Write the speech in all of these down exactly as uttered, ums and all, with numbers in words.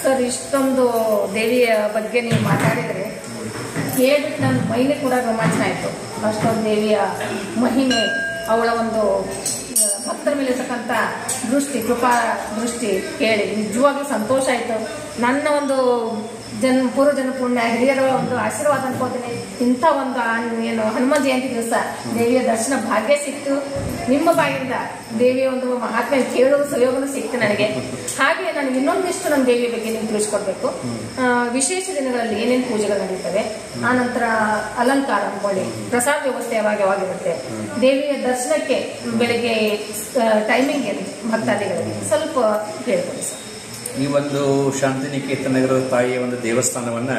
Sir, ಇಷ್ಟೊಂದು ದೇವಿಯ ಬಗ್ಗೆ ನೀವು ಮಾತಾಡಿದರೆ ಕೇಳಿಬಿಟ್ಟು ನನ್ನ ಮೈನೇ ಕೂಡ ರೋಮಾಂಚನ ಆಯಿತು. ಅಷ್ಟೊಂದು ದೇವಿಯ ಮಹಿಮೆ, ಅವಳ ಒಂದು ಭಕ್ತರ ಮೇಲೆ ಇರ್ತಕ್ಕಂಥ ದೃಷ್ಟಿ, ಕೃಪಾ ದೃಷ್ಟಿ ಕೇಳಿ ನಿಜವಾಗ್ಲೂ ಸಂತೋಷ ಆಯಿತು. ನನ್ನ ಒಂದು ಜನ್ ಪೂರ್ವ ಜನ ಪುಣ್ಯ ಹಿರಿಯರ ಒಂದು ಆಶೀರ್ವಾದ ಅನ್ಕೋತೀನಿ. ಇಂಥ ಒಂದು ಏನು ಹನುಮ ಜಯಂತಿ ದಿವಸ ದೇವಿಯ ದರ್ಶನ ಭಾಗ್ಯ ಸಿಕ್ತು. ನಿಮ್ಮ ಬಾಯಿಂದ ದೇವಿಯ ಒಂದು ಮಹಾತ್ಮೆ ಕೇಳುವ ಸಹಯೋಗನೂ ಸಿಕ್ತು ನನಗೆ. ಹಾಗೆ ನನಗೆ ಇನ್ನೊಂದಿಷ್ಟು ನಮ್ಮ ದೇವಿಯ ಬಗ್ಗೆ ನೀವು ತಿಳಿಸ್ಕೊಡ್ಬೇಕು. ವಿಶೇಷ ದಿನಗಳಲ್ಲಿ ಏನೇನು ಪೂಜೆಗಳು ನಡೀತವೆ, ಆ ನಂತರ ಅಲಂಕಾರ ಅನ್ಕೊಳ್ಳಿ, ಪ್ರಸಾದ ವ್ಯವಸ್ಥೆ ಯಾವಾಗ ಯಾವಾಗಿರುತ್ತೆ, ದೇವಿಯ ದರ್ಶನಕ್ಕೆ ಬೆಳಿಗ್ಗೆ ಟೈಮಿಂಗ್ ಏನು ಭಕ್ತಾದಿಗಳಿಗೆ ಸ್ವಲ್ಪ ಹೇಳ್ಕೊಡಿ ಸರ್. ಈ ಒಂದು ಶಾಂತಿನಿಕೇತನ ನಗರದ ತಾಯಿಯ ಒಂದು ದೇವಸ್ಥಾನವನ್ನು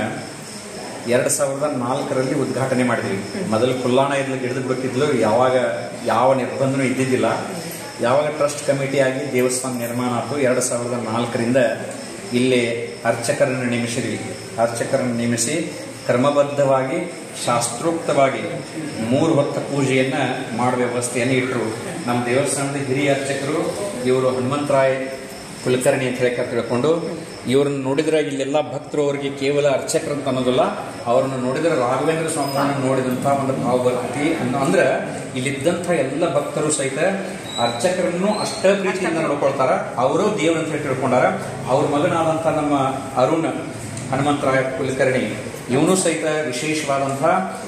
ಎರಡು ಸಾವಿರದ ನಾಲ್ಕರಲ್ಲಿ ಉದ್ಘಾಟನೆ ಮಾಡಿದ್ವಿ. ಮೊದಲು ಕುಲ್ಲಾಣ ಇರ್ಲಿಕ್ಕೆ ಹಿಡಿದು ಬಿಟ್ಟಿದ್ಲು, ಯಾವಾಗ ಯಾವ ನಿರ್ಬಂಧನೂ ಇದ್ದಿದ್ದಿಲ್ಲ. ಯಾವಾಗ ಟ್ರಸ್ಟ್ ಕಮಿಟಿಯಾಗಿ ದೇವಸ್ಥಾನ ನಿರ್ಮಾಣ ಆಯಿತು ಎರಡು ಸಾವಿರದ ನಾಲ್ಕರಿಂದ ಇಲ್ಲಿ ಅರ್ಚಕರನ್ನು ನೇಮಿಸಿದ್ವಿ. ಅರ್ಚಕರನ್ನು ನೇಮಿಸಿ ಕ್ರಮಬದ್ಧವಾಗಿ ಶಾಸ್ತ್ರೋಕ್ತವಾಗಿ ಮೂರು ಹೊತ್ತ ಪೂಜೆಯನ್ನು ಮಾಡುವ ವ್ಯವಸ್ಥೆಯನ್ನು ಇಟ್ಟರು. ನಮ್ಮ ದೇವಸ್ಥಾನದ ಹಿರಿಯ ಅರ್ಚಕರು ಇವರು ಹನುಮಂತರಾಯ್ ಕುಲಕರ್ಣಿ ಅಂತ ಹೇಳಿ ತಿಳ್ಕೊಂಡು, ಇವ್ರನ್ನ ನೋಡಿದ್ರೆ ಇಲ್ಲೆಲ್ಲ ಭಕ್ತರು ಅವರಿಗೆ ಕೇವಲ ಅರ್ಚಕರು ಅಂತ ಅನ್ನೋದಿಲ್ಲ, ಅವ್ರನ್ನ ನೋಡಿದ್ರೆ ರಾಘವೇಂದ್ರ ಸ್ವಾಮಿಯನ್ನು ನೋಡಿದಂಥ ಒಂದು ಭಾವಭಕ್ತಿ ಅನ್ನೋ ಅಂದ್ರೆ ಇಲ್ಲಿದ್ದಂಥ ಎಲ್ಲ ಭಕ್ತರು ಸಹಿತ ಅರ್ಚಕರನ್ನು ಅಷ್ಟ ಪ್ರೀತಿಯಿಂದ ನೋಡ್ಕೊಳ್ತಾರ. ಅವರು ದೇವರಂತ ಹೇಳಿ ತಿಳ್ಕೊಂಡಾರ. ಅವ್ರ ಮಗನಾದಂಥ ನಮ್ಮ ಅರುಣ್ ಹನುಮಂತರಾಯ ಕುಲಕರ್ಣಿ ಇವನು ಸಹಿತ ವಿಶೇಷವಾದಂಥ